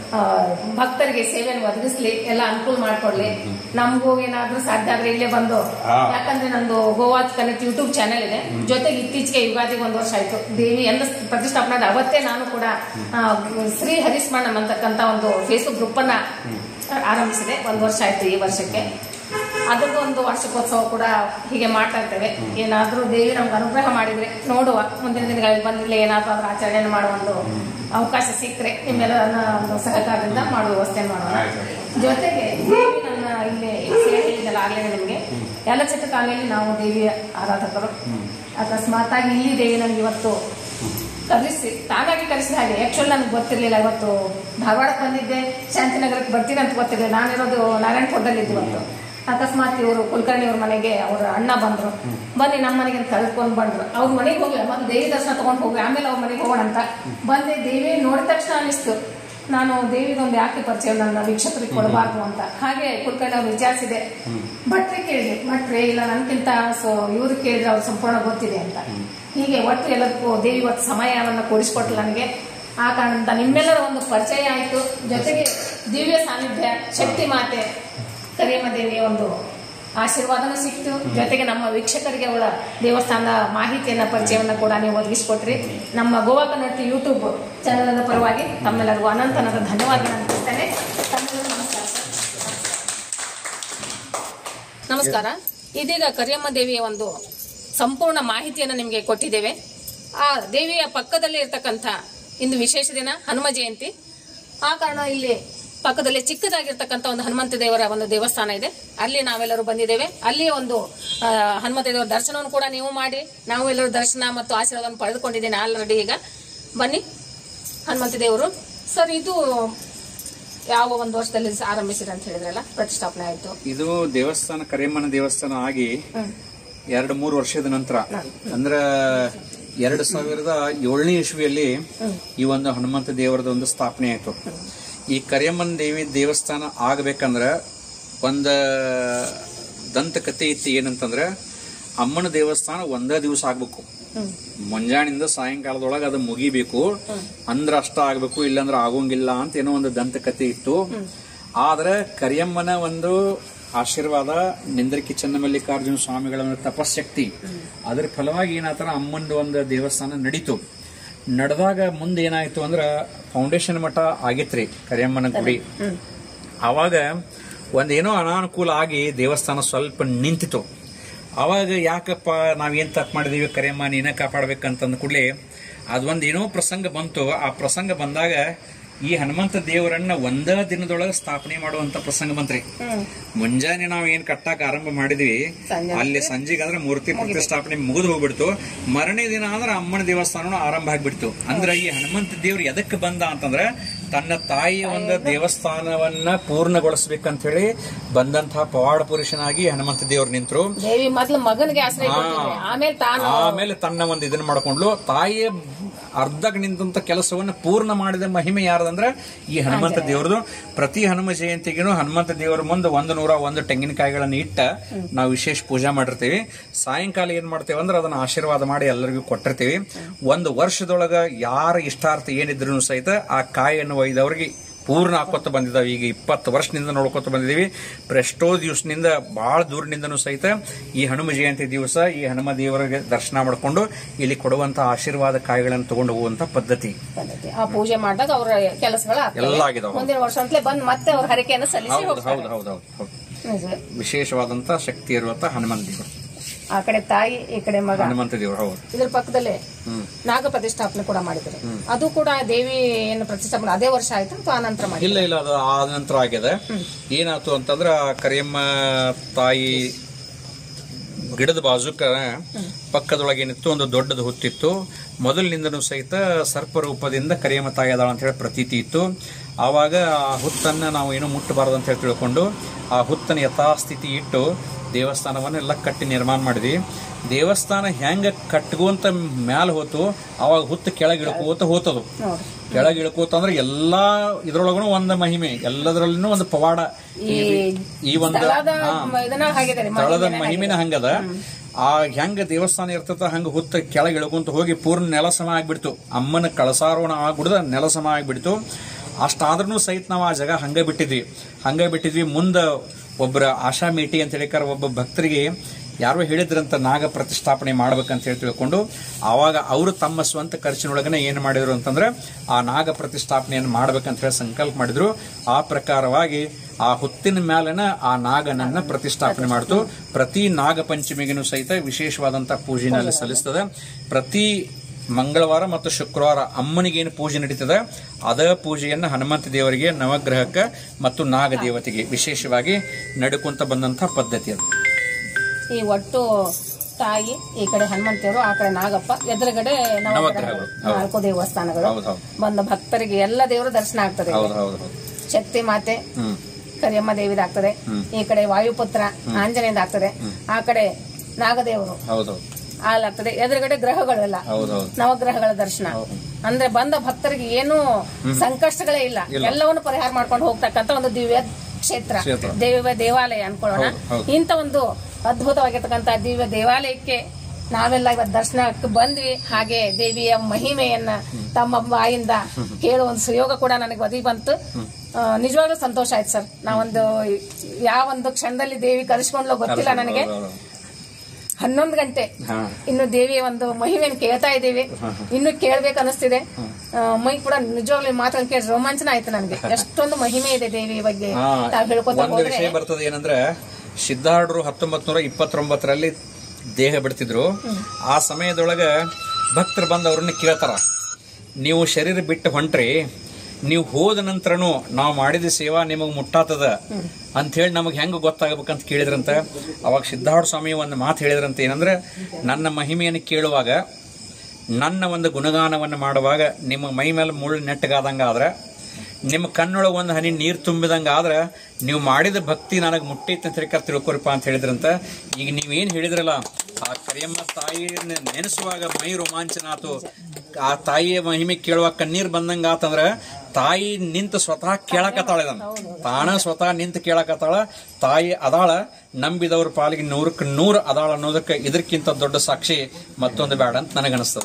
ಭಕ್ತರಿಗೆ ಸೇವೆಯನ್ನು ಒದಗಿಸ್ಲಿ, ಎಲ್ಲ ಅನುಕೂಲ ಮಾಡ್ಕೊಡ್ಲಿ. ನಮಗೂ ಏನಾದ್ರೂ ಸಾಧ್ಯ ಆದ್ರೆ ಇಲ್ಲೇ ಬಂದು, ಯಾಕಂದ್ರೆ ನಂದು ಗೋವಾ ಕನೆಕ್ಟ್ ಯೂಟ್ಯೂಬ್ ಚಾನೆಲ್ ಇದೆ. ಜೊತೆಗೆ ಇತ್ತೀಚೆಗೆ ಯುಗಾದಿಗೆ ಒಂದು ವರ್ಷ ಆಯ್ತು ದೇವಿ ಎಲ್ಲ ಪ್ರತಿಷ್ಠಾಪನೆ. ಅವತ್ತೇ ನಾನು ಕೂಡ ಶ್ರೀ ಹರಿಸ್ಮರಣಂ ಅಂತಕ್ಕಂಥ ಒಂದು ಫೇಸ್ಬುಕ್ ಗ್ರೂಪ್ ಅನ್ನ ಆರಂಭಿಸಿದೆ. ಒಂದು ವರ್ಷ ಆಯ್ತು ಈ ವರ್ಷಕ್ಕೆ. ಅದಕ್ಕೂ ಒಂದು ವಾರ್ಷಿಕೋತ್ಸವ ಕೂಡ ಹೀಗೆ ಮಾಡ್ತಾ ಇರ್ತೇವೆ. ಏನಾದ್ರೂ ದೇವಿ ನಮ್ಗೆ ಅನುಗ್ರಹ ಮಾಡಿದ್ರೆ ನೋಡುವ, ಮುಂದಿನ ದಿನಗಳಲ್ಲಿ ಬಂದಿಲ್ಲ ಏನಾದ್ರೂ ಅದ್ರ ಆಚರಣೆ ಮಾಡುವ ಒಂದು ಅವಕಾಶ ಸಿಕ್ಕರೆ ನಿಮ್ಮೆಲ್ಲರನ್ನ ಒಂದು ಸಹಕಾರದಿಂದ ಮಾಡುವ ವ್ಯವಸ್ಥೆ ಮಾಡೋಣ. ಜೊತೆಗೆ ದೇವಿ ನನ್ನ ಇಲ್ಲಿ ಹೇಳಿದ್ದಲ್ಲ ಆಗ್ಲೇ ನಿಮ್ಗೆ, ಯಲಚಕ್ಕ ಕಾಲದಲ್ಲಿ ನಾವು ದೇವಿಯ ಆರಾಧಕರು. ಅಕಸ್ಮಾತ್ ಆಗಿ ಇಲ್ಲಿ ದೇವಿ ನನಗೆ ಇವತ್ತು ಕರೆಸಿ ತಾನಾಗಿ ಕರೆಸಿದ ಹಾಗೆ. ಆಕ್ಚುಲಿ ನನಗೆ ಗೊತ್ತಿರಲಿಲ್ಲ. ಇವತ್ತು ಧಾರವಾಡಕ್ಕೆ ಬಂದಿದ್ದೆ, ಶಾಂತಿನಗರಕ್ಕೆ ಬರ್ತೀನಿ ಅಂತ ಗೊತ್ತಿರಲಿಲ್ಲ. ನಾನಿರೋದು ನಾರಾಯಣಪುರದಲ್ಲಿ ಇದ್ದು. ಇವತ್ತು ಅಕಸ್ಮಾತ್ ಇವರು ಕುಲಕರ್ಣಿ ಅವ್ರ ಮನೆಗೆ ಅವ್ರ ಅಣ್ಣ ಬಂದ್ರು, ಬನ್ನಿ ನಮ್ಮ ಮನೆಗೆ ಕರೆದುಕೊಂಡು ಬಂದ್ರು. ಅವ್ರ ಮನೆಗೆ ಹೋಗ್ಲಿ, ಮತ್ತೆ ದೇವಿ ದರ್ಶನ ತಗೊಂಡು ಹೋಗಿ ಆಮೇಲೆ ಅವ್ರ ಮನೆಗೆ ಹೋಗೋಣ ಅಂತ ಬಂದೆ. ದೇವಿ ನೋಡಿದ ತಕ್ಷಣ ಅನಿಸ್ತು, ನಾನು ದೇವಿಗೊಂದು ಯಾಕೆ ಪರಿಚಯ ನನ್ನ ವೀಕ್ಷಕರಿಗೆ ಕೊಡಬಾರ್ದು ಅಂತ. ಹಾಗೆ ಕುಲಕರ್ಣಿ ಅವ್ರು ವಿಚಾರಿಸಿದೆ, ಭಟ್ರೆ ಕೇಳಿದೆ. ಭಟ್ರೆ ಇಲ್ಲ ನನ್ಕಿಂತ ಸೊ ಇವ್ರು ಕೇಳಿದ್ರೆ ಅವ್ರು ಸಂಪೂರ್ಣ ಗೊತ್ತಿದೆ ಅಂತ. ಹೀಗೆ ಒಟ್ಟು ಎಲ್ಲದಕ್ಕೂ ದೇವಿ ಇವತ್ತು ಸಮಯವನ್ನು ಕೊಡಿಸ್ಕೊಟ್ಲು ನನಗೆ. ಆ ಕಾರಣದಿಂದ ನಿಮ್ಮೆಲ್ಲರ ಒಂದು ಪರಿಚಯ ಆಯಿತು. ಜೊತೆಗೆ ದಿವ್ಯ ಸಾನ್ನಿಧ್ಯ, ಶಕ್ತಿ ಮಾತೆ ಕರಿಯಮ್ಮ ದೇವಿಯ ಒಂದು ಆಶೀರ್ವಾದನೂ ಸಿಕ್ತು. ಜೊತೆಗೆ ನಮ್ಮ ವೀಕ್ಷಕರಿಗೆ ಅವಳ ದೇವಸ್ಥಾನದ ಮಾಹಿತಿಯನ್ನ ಪರಿಚಯವನ್ನ ಕೂಡ ನೀವು ಒದಗಿಸಿಕೊಟ್ರಿ. ನಮ್ಮ ಗೋವಾ ಕನ್ನಡ ಯೂಟ್ಯೂಬ್ ಚಾನೆಲ್ ಪರವಾಗಿ ತಮ್ಮೆಲ್ಲರಿಗೂ ಅನಂತ ಅನಂತ ಧನ್ಯವಾದ ಅನ್ಕೊಳ್ತೇನೆ. ನಮಸ್ಕಾರ. ನಮಸ್ಕಾರ. ಇದೀಗ ಕರಿಯಮ್ಮ ದೇವಿಯ ಒಂದು ಸಂಪೂರ್ಣ ಮಾಹಿತಿಯನ್ನು ನಿಮಗೆ ಕೊಟ್ಟಿದ್ದೇವೆ. ಆ ದೇವಿಯ ಪಕ್ಕದಲ್ಲಿ ಇರ್ತಕ್ಕಂಥ ಇಂದು ವಿಶೇಷ ದಿನ ಹನುಮ ಜಯಂತಿ. ಆ ಕಾರಣ ಇಲ್ಲಿ ಪಕ್ಕದಲ್ಲಿ ಚಿಕ್ಕದಾಗಿರ್ತಕ್ಕಂಥ ಒಂದು ಹನುಮಂತ ದೇವರ ಒಂದು ದೇವಸ್ಥಾನ ಇದೆ. ಅಲ್ಲಿ ನಾವೆಲ್ಲರೂ ಬಂದಿದ್ದೇವೆ. ಅಲ್ಲಿ ಒಂದು ಹನುಮಂತ ದೇವರ ದರ್ಶನವನ್ನು ಕೂಡ ನೀವು ಮಾಡಿ, ನಾವು ಎಲ್ಲರೂ ದರ್ಶನ ಮತ್ತು ಆಶೀರ್ವಾದವನ್ನು ಪಡೆದುಕೊಂಡಿದ್ದೇನೆ ಆಲ್ರೆಡಿ. ಈಗ ಬನ್ನಿ ಹನುಮಂತ ದೇವರು. ಸರ್, ಇದು ಯಾವ ಒಂದು ವರ್ಷದಲ್ಲಿ ಆರಂಭಿಸಿದೆ ಅಂತ ಹೇಳಿದ್ರಲ್ಲ, ಪ್ರತಿಷ್ಠಾಪನೆ ಆಯ್ತು? ಇದು ದೇವಸ್ಥಾನ ಕರಿಯಮ್ಮನ ದೇವಸ್ಥಾನ ಆಗಿ ಎರಡು ಮೂರು ವರ್ಷದ ನಂತರ, ಅಂದ್ರ ಎರಡು ಸಾವಿರದ ಏಳನೇ ಇಸ್ವಿಯಲ್ಲಿ ಈ ಒಂದು ಹನುಮಂತ ದೇವರದ ಒಂದು ಸ್ಥಾಪನೆ ಆಯ್ತು. ಈ ಕರಿಯಮ್ಮನ ದೇವಿ ದೇವಸ್ಥಾನ ಆಗಬೇಕಂದ್ರ ಒಂದ ದಂತಕತೆ ಇತ್ತು. ಏನಂತಂದ್ರೆ ಅಮ್ಮನ ದೇವಸ್ಥಾನ ಒಂದೇ ದಿವಸ ಆಗ್ಬೇಕು, ಮುಂಜಾನಿಂದ ಸಾಯಂಕಾಲದೊಳಗೆ ಅದು ಮುಗಿಬೇಕು, ಅಂದ್ರ ಅಷ್ಟ ಆಗ್ಬೇಕು, ಇಲ್ಲಾಂದ್ರೆ ಆಗೋಂಗಿಲ್ಲ ಅಂತ ಏನೋ ಒಂದು ದಂತಕತೆ ಇತ್ತು. ಆದ್ರೆ ಕರಿಯಮ್ಮನ ಒಂದು ಆಶೀರ್ವಾದ, ನಿಂದ್ರಕಿ ಚನ್ನಮಲ್ಲಿಕಾರ್ಜುನ ಸ್ವಾಮಿಗಳ ಒಂದು ತಪಶಕ್ತಿ, ಅದ್ರ ಫಲವಾಗಿ ಏನಾತರ ಅಮ್ಮನ ಒಂದು ದೇವಸ್ಥಾನ ನಡೀತು. ನಡೆದಾಗ ಮುಂದೆ ಏನಾಯ್ತು ಅಂದ್ರ ಫೌಂಡೇಶನ್ ಮಠ ಆಗಿತ್ರಿ ಕರಿಯಮ್ಮನ ಗುಡಿ. ಅವಾಗ ಒಂದೇನೋ ಅನಾನುಕೂಲ ಆಗಿ ದೇವಸ್ಥಾನ ಸ್ವಲ್ಪ ನಿಂತಿತು. ಅವಾಗ ಯಾಕಪ್ಪ ನಾವೇನ್ ತಪ್ಪು ಮಾಡಿದೀವಿ, ಕರಿಯಮ್ಮ ನೀನ ಕಾಪಾಡ್ಬೇಕಂತಂದ ಕೂಡಲೇ ಅದೊಂದು ಏನೋ ಪ್ರಸಂಗ ಬಂತು. ಆ ಪ್ರಸಂಗ ಬಂದಾಗ ಈ ಹನುಮಂತ ದೇವರನ್ನ ಒಂದ ದಿನದೊಳಗೆ ಸ್ಥಾಪನೆ ಮಾಡುವಂತ ಪ್ರಸಂಗ ಬಂತ್ರಿ. ಮುಂಜಾನೆ ನಾವ್ ಏನ್ ಕಟ್ಟಾಕ ಆರಂಭ ಮಾಡಿದ್ವಿ, ಅಲ್ಲಿ ಸಂಜೆಗಾದ್ರೆ ಮೂರ್ತಿ ಪ್ರತಿಷ್ಠಾಪನೆ ಮುಗಿದು ಹೋಗ್ಬಿಡ್ತು. ಮರನೇ ದಿನ ಅಂದ್ರೆ ಅಮ್ಮನ ದೇವಸ್ಥಾನ ಆರಂಭ ಆಗ್ಬಿಡ್ತು. ಅಂದ್ರೆ ಈ ಹನುಮಂತ ದೇವ್ರು ಎದಕ್ಕೆ ಬಂದ ಅಂತಂದ್ರೆ ತನ್ನ ತಾಯಿಯ ಒಂದು ದೇವಸ್ಥಾನವನ್ನ ಪೂರ್ಣಗೊಳಿಸ್ಬೇಕಂತ ಹೇಳಿ ಬಂದಂತಹ ಪವಾಡ ಪುರುಷನಾಗಿ ಹನುಮಂತ ದೇವರು ನಿಂತರು. ದೇವಿ ಮೊದಲು ಮಗನಿಗೆ ಆಶ್ರಯ ಕೊಟ್ಟಿದ್ರು, ಆಮೇಲೆ ತಾನು ಆಮೇಲೆ ತನ್ನ ಒಂದು ಇದನ್ನ ಮಾಡ್ಕೊಂಡ್ಲು. ತಾಯಿಯ ಅರ್ಧಕ್ಕೆ ನಿಂತ ಕೆಲಸವನ್ನು ಪೂರ್ಣ ಮಾಡಿದ ಮಹಿಮೆ ಯಾರದಂದ್ರೆ ಈ ಹನುಮಂತ ದೇವರದು. ಪ್ರತಿ ಹನುಮ ಜಯಂತಿಗೂ ಹನುಮಂತ ದೇವರ ಮುಂದೆ ಒಂದು ನೂರ ಒಂದು ತೆಂಗಿನಕಾಯಿಗಳನ್ನ ಇಟ್ಟ ನಾವು ವಿಶೇಷ ಪೂಜೆ ಮಾಡಿರ್ತೀವಿ. ಸಾಯಂಕಾಲ ಏನ್ ಮಾಡ್ತೇವೆ ಅಂದ್ರೆ ಅದನ್ನ ಆಶೀರ್ವಾದ ಮಾಡಿ ಎಲ್ಲರಿಗೂ ಕೊಟ್ಟಿರ್ತೀವಿ. ಒಂದು ವರ್ಷದೊಳಗ ಯಾರ ಇಷ್ಟಾರ್ಥ ಏನಿದ್ರು ಸಹಿತ ಆ ಕಾಯಿಯನ್ನು ಒಯ್ದವ್ರಿಗೆ ಪೂರ್ಣ ಹಾಕೋತ ಬಂದಿದ್ದಾವೆ. ಈಗ ಇಪ್ಪತ್ತು ವರ್ಷದಿಂದ ನೋಡ್ಕೊತ ಬಂದಿದ್ದೀವಿ. ಎಷ್ಟೋ ದಿವಸದಿಂದ ಬಹಳ ದೂರದಿಂದನೂ ಸಹಿತ ಈ ಹನುಮ ಜಯಂತಿ ದಿವಸ ಈ ಹನುಮ ದೇವರಿಗೆ ದರ್ಶನ ಮಾಡಿಕೊಂಡು ಇಲ್ಲಿ ಕೊಡುವಂತ ಆಶೀರ್ವಾದ ಕಾಯಿಗಳನ್ನು ತಗೊಂಡು ಹೋಗುವಂತ ಪದ್ಧತಿ. ಆ ಪೂಜೆ ಮಾಡಿದಾಗ ಅವರ ಕೆಲಸಗಳ ಎಲ್ಲ ಆಗಿದಾವೆ. ಮುಂದಿನ ವರ್ಷ ಅಂತಲೇ ಬಂದು ಮತ್ತೆ ಅವ್ರ ಹರಕೆಯನ್ನು ಸಲ್ಲಿಸಿ ಹೌದು ಹೌದು ಹೌದು ಹೌದು ವಿಶೇಷವಾದಂತ ಶಕ್ತಿ ಇರುವಂತ ಹನುಮಂತ ದೇವರು. ಆ ಕಡೆ ತಾಯಿ, ಈ ಕಡೆ ಮಗ ಹನುಮಂತ ದೇವರು. ಹೌದು. ಇದ್ರ ಪಕ್ಕದಲ್ಲೇ ನಾಗ ಪ್ರತಿಷ್ಠಾಪನೆ ಕೂಡ ಮಾಡಿದ್ರು. ಅದು ಕೂಡ ದೇವಿ ಏನು ಪ್ರತಿಷ್ಠಾಪನೆ ಅದೇ ವರ್ಷ ಆಯ್ತು ಅಥವಾ ಆನಂತರ ಮಾಡಿ? ಇಲ್ಲ ಇಲ್ಲ ಅದು ಆ ನಂತರ ಆಗಿದೆ. ಏನಾಯ್ತು ಅಂತಂದ್ರ ಕರಿಯಮ್ಮ ತಾಯಿ ಗಿಡದ ಬಾಜುಕ ಪಕ್ಕದೊಳಗೆ ಏನಿತ್ತು ಒಂದು ದೊಡ್ಡದು ಹುತ್ತಿತ್ತು. ಮೊದಲಿನಿಂದನೂ ಸಹಿತ ಸರ್ಪ ರೂಪದಿಂದ ಕರಿಯಮ್ಮ ತಾಯಿ ಅದಾಳ ಅಂತ ಹೇಳಿ ಪ್ರತೀತಿ ಇತ್ತು. ಆವಾಗ ಆ ಹುತ್ತನ್ನ ನಾವು ಏನೋ ಮುಟ್ಟಬಾರದು ಅಂತ ಹೇಳಿ ತಿಳ್ಕೊಂಡು ಆ ಹುತ್ತನ ಯಥಾಸ್ಥಿತಿ ಇಟ್ಟು ದೇವಸ್ಥಾನವನ್ನೆಲ್ಲ ಕಟ್ಟಿ ನಿರ್ಮಾಣ ಮಾಡಿದ್ವಿ. ದೇವಸ್ಥಾನ ಹೆಂಗ ಕಟ್ಕೊಂತ ಮ್ಯಾಲ ಹೋತು ಅವಾಗ ಹುತ್ತು ಕೆಳಗೆ ಇಳ್ಕೋತ ಹೋತದು. ಕೆಳಗೆ ಇಳ್ಕೋತ ಅಂದ್ರೆ ಎಲ್ಲಾ ಇದ್ರೊಳಗೂ ಒಂದು ಮಹಿಮೆ, ಎಲ್ಲದ್ರಲ್ಲೂ ಒಂದು ಪವಾಡ. ಈ ಒಂದು ಸ್ಥಳದ ಮಹಿಮೆನ ಹಂಗದ. ಆ ಹೆಂಗ ದೇವಸ್ಥಾನ ಇರ್ತದ ಹಂಗ ಹುತ್ತ ಕೆಳಗೆ ಇಳ್ಕೊಂತ ಹೋಗಿ ಪೂರ್ಣ ನೆಲಸಮ ಆಗ್ಬಿಡ್ತು. ಅಮ್ಮನ ಕಳಸಾರೋಣ ಆಗ್ಬಿಡ್ದ ನೆಲಸಮ ಆಗ್ಬಿಡ್ತು. ಅಷ್ಟಾದ್ರೂ ಸಹಿತ ನಾವು ಆ ಜಾಗ ಹಂಗ ಬಿಟ್ಟಿದ್ವಿ ಹಂಗ ಬಿಟ್ಟಿದ್ವಿ ಮುಂದ ಒಬ್ಬರ ಆಶಾ ಮೇಟಿ ಅಂತ ಹೇಳಿಕಾರ ಒಬ್ಬ ಭಕ್ತರಿಗೆ ಯಾರೋ ಹೇಳಿದ್ರಂತ ನಾಗ ಪ್ರತಿಷ್ಠಾಪನೆ ಮಾಡ್ಬೇಕಂತ ಹೇಳಿ ತಿಳ್ಕೊಂಡು ಆವಾಗ ಅವರು ತಮ್ಮ ಸ್ವಂತ ಖರ್ಚಿನೊಳಗನೆ ಏನ್ ಮಾಡಿದ್ರು ಅಂತಂದ್ರೆ ಆ ನಾಗ ಪ್ರತಿಷ್ಠಾಪನೆಯನ್ನು ಮಾಡ್ಬೇಕಂತ ಹೇಳಿ ಸಂಕಲ್ಪ ಮಾಡಿದ್ರು. ಆ ಪ್ರಕಾರವಾಗಿ ಆ ಹುತ್ತಿನ ಮ್ಯಾಲನ ಆ ನಾಗನನ್ನ ಪ್ರತಿಷ್ಠಾಪನೆ ಮಾಡ್ತು. ಪ್ರತಿ ನಾಗ ಪಂಚಮಿಗೂ ಸಹಿತ ವಿಶೇಷವಾದಂತಹ ಪೂಜೆನಲ್ಲಿ ಸಲ್ಲಿಸ್ತದೆ. ಪ್ರತಿ ಮಂಗಳವಾರ ಮತ್ತು ಶುಕ್ರವಾರ ಅಮ್ಮನಿಗೇನು ಪೂಜೆ ನಡೀತದೆ ಅದ ಪೂಜೆಯನ್ನು ಹನುಮಂತ ದೇವರಿಗೆ, ನವಗ್ರಹಕ್ಕೆ ಮತ್ತು ನಾಗ ದೇವತೆಗೆ ವಿಶೇಷವಾಗಿ ನಡ್ಕೊಂತ ಬಂದಂತಹ ಪದ್ಧತಿ ಅದು. ಈ ಒಟ್ಟು ತಾಯಿ, ಈ ಕಡೆ ಹನುಮಂತೇವರು, ಆ ಕಡೆ ನಾಗಪ್ಪ, ಎದುರುಗಡೆ ನವಗ್ರಹಗಳು, ನಾಲ್ಕು ದೇವಸ್ಥಾನಗಳು. ಬಂದ ಭಕ್ತರಿಗೆ ಎಲ್ಲ ದೇವರ ದರ್ಶನ ಆಗ್ತದೆ. ಶಕ್ತಿ ಮಾತೆ ಕರಿಯಮ್ಮ ದೇವಿದಾಗ್ತದೆ, ಈ ಕಡೆ ವಾಯುಪುತ್ರ ಆಂಜನೇಯದಾಗ್ತದೆ, ಆ ಕಡೆ ನಾಗದೇವರು ಆಗ್ತದೆ, ಎದುರುಗಡೆ ಗ್ರಹಗಳೆಲ್ಲ ನವಗ್ರಹಗಳ ದರ್ಶನ. ಅಂದ್ರೆ ಬಂದ ಭಕ್ತರಿಗೆ ಏನು ಸಂಕಷ್ಟಗಳೇ ಇಲ್ಲ, ಎಲ್ಲವನ್ನು ಪರಿಹಾರ ಮಾಡ್ಕೊಂಡು ಹೋಗ್ತಕ್ಕಂತ ಒಂದು ದಿವ್ಯ ಕ್ಷೇತ್ರ, ದೇವ ದೇವಾಲಯ ಅನ್ಕೊಳ್ಳೋಣ. ಇಂತ ಒಂದು ಅದ್ಭುತವಾಗಿರ್ತಕ್ಕಂತ ದಿವ್ಯ ದೇವಾಲಯಕ್ಕೆ ನಾವೆಲ್ಲ ಇವತ್ತು ದರ್ಶನಕ್ಕೆ ಬಂದ್ವಿ. ಹಾಗೆ ದೇವಿಯ ಮಹಿಮೆಯನ್ನ ತಮ್ಮ ಬಾಯಿಂದ ಕೇಳುವ ಒಂದು ಸುಯೋಗ ಕೂಡ ನನಗೆ ಒದಗಿ ಬಂತು. ನಿಜವಾಗ್ಲೂ ಸಂತೋಷ ಆಯ್ತು ಸರ್. ನಾವೊಂದು ಯಾವೊಂದು ಕ್ಷಣದಲ್ಲಿ ದೇವಿ ಕರೆಸ್ಕೊಂಡ್ಲೋ ಗೊತ್ತಿಲ್ಲ ನನಗೆ. ಹನ್ನೊಂದು ಗಂಟೆ ಇನ್ನು ದೇವಿಯ ಒಂದು ಮಹಿಮೆಯನ್ನು ಕೇಳ್ತಾ ಇದ್ದೀವಿ. ಇನ್ನು ಕೇಳ್ಬೇಕು ಅನಿಸ್ತಿದೆ. ಮೈ ಕೂಡ ನಿಜವಾಗ್ಲೂ ಮಾತ್ರ ಕೇಳಿ ರೋಮಾಂಚನ ಆಯ್ತು ನನಗೆ. ಎಷ್ಟೊಂದು ಮಹಿಮೆ ಇದೆ ದೇವಿ ಬಗ್ಗೆ ತಾವ್ ಹೇಳ್ಕೊತಾ ಹೋದ್ರೆ. ವಿಷಯ ಬರ್ತದೆ ಏನಂದ್ರೆ, ಸಿದ್ಧಾರೂಢರು ಹತ್ತೊಂಬತ್ ನೂರ ಇಪ್ಪತ್ತೊಂಬತ್ತರಲ್ಲಿ ದೇಹ ಬಿಡ್ತಿದ್ರು. ಆ ಸಮಯದೊಳಗ ಭಕ್ತರು ಬಂದು ಅವ್ರನ್ನ ಕೇಳ್ತಾರ, ನೀವು ಶರೀರ ಬಿಟ್ಟು ಹೊಂಟ್ರಿ, ನೀವು ಹೋದ ನಂತರನು ನಾವು ಮಾಡಿದ ಸೇವಾ ನಿಮಗ್ ಮುಟ್ಟಾತದ ಅಂತ ಹೇಳಿ ನಮಗ್ ಹೆಂಗ ಗೊತ್ತಾಗಬೇಕಂತ ಕೇಳಿದ್ರಂತ. ಅವಾಗ ಸಿದ್ಧಾರೂಢ ಸ್ವಾಮಿ ಒಂದು ಮಾತು ಹೇಳಿದ್ರಂತ, ಏನಂದ್ರೆ ನನ್ನ ಮಹಿಮೆಯನ್ನು ಕೇಳುವಾಗ, ನನ್ನ ಒಂದು ಗುಣಗಾನವನ್ನು ಮಾಡುವಾಗ ನಿಮ್ಮ ಮೈ ಮೇಲೆ ಮುಳ್ಳು ನೆಟ್ಟಗಾದಂಗ ಆದ್ರೆ, ನಿಮ್ಮ ಕಣ್ಣೊಳಗೆ ಒಂದು ಹನಿ ನೀರು ತುಂಬಿದಂಗ ಆದ್ರೆ ನೀವು ಮಾಡಿದ ಭಕ್ತಿ ನನಗೆ ಮುಟ್ಟೈತೆ ಅಂತ ಹೇಳಿ ತಿಳ್ಕೊರಿಪ್ಪ ಅಂತ ಹೇಳಿದ್ರಂತ. ಈಗ ನೀವೇನ್ ಹೇಳಿದ್ರಲ್ಲ, ಆ ಕರಿಯಮ್ಮ ತಾಯಿ ನೆನೆಸುವಾಗ ಮೈ ರೋಮಾಂಚನ ಆತು. ಆ ತಾಯಿಯ ಮಹಿಮೆ ಕೇಳುವಾಗ ಕಣ್ಣೀರ್ ಬಂದಂಗ ಆತಂದ್ರ ತಾಯಿ ನಿಂತು ಸ್ವತಃ ಕೇಳಕತ್ತಾಳ, ಇದನ್ನ ತಾನ ಸ್ವತಃ ನಿಂತು ಕೇಳಕತ್ತಾಳ. ತಾಯಿ ಅದಾಳ, ನಂಬಿದವ್ರ ಪಾಲಿಗೆ ನೂರಕ್ಕೆ ನೂರು ಅದಾಳ ಅನ್ನೋದಕ್ಕೆ ಇದಕ್ಕಿಂತ ದೊಡ್ಡ ಸಾಕ್ಷಿ ಮತ್ತೊಂದು ಬೇಡ ಅಂತ ನನಗನಿಸ್ತದ.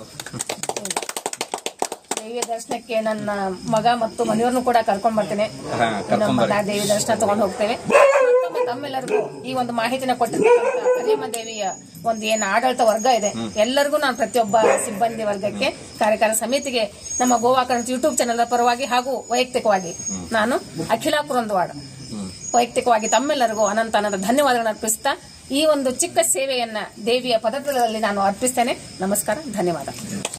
ದೇವಿಯ ದರ್ಶನಕ್ಕೆ ನನ್ನ ಮಗ ಮತ್ತು ಮನೆಯವ್ರನ್ನು ಕೂಡ ಕರ್ಕೊಂಡ್ ಬರ್ತೇನೆ. ದೇವಿ ದರ್ಶನ ತಗೊಂಡು ಹೋಗ್ತೇವೆ. ತಮ್ಮೆಲ್ಲರಿಗೂ ಈ ಒಂದು ಮಾಹಿತಿನ ಕೊಟ್ಟಿರ್ತಕ್ಕಂಥ ಕರಿಯಮ್ಮ ದೇವಿಯ ಒಂದು ಏನು ಆಡಳಿತ ವರ್ಗ ಇದೆ, ಎಲ್ಲರಿಗೂ ನಾನು ಪ್ರತಿಯೊಬ್ಬ ಸಿಬ್ಬಂದಿ ವರ್ಗಕ್ಕೆ, ಕಾರ್ಯಕಾರಿ ಸಮಿತಿಗೆ, ನಮ್ಮ ಗೋವಾಕರ್ಣ ಯೂಟ್ಯೂಬ್ ಚಾನೆಲ್ ಪರವಾಗಿ ಹಾಗೂ ವೈಯಕ್ತಿಕವಾಗಿ ನಾನು ಅಖಿಲಾ ಕುರಂದವಾಡ ವೈಯಕ್ತಿಕವಾಗಿ ತಮ್ಮೆಲ್ಲರಿಗೂ ಅನಂತ ಅನಂತ ಧನ್ಯವಾದಗಳನ್ನು ಅರ್ಪಿಸ್ತಾ ಈ ಒಂದು ಚಿಕ್ಕ ಸೇವೆಯನ್ನ ದೇವಿಯ ಪದಗಳಲ್ಲಿ ನಾನು ಅರ್ಪಿಸ್ತೇನೆ. ನಮಸ್ಕಾರ, ಧನ್ಯವಾದ.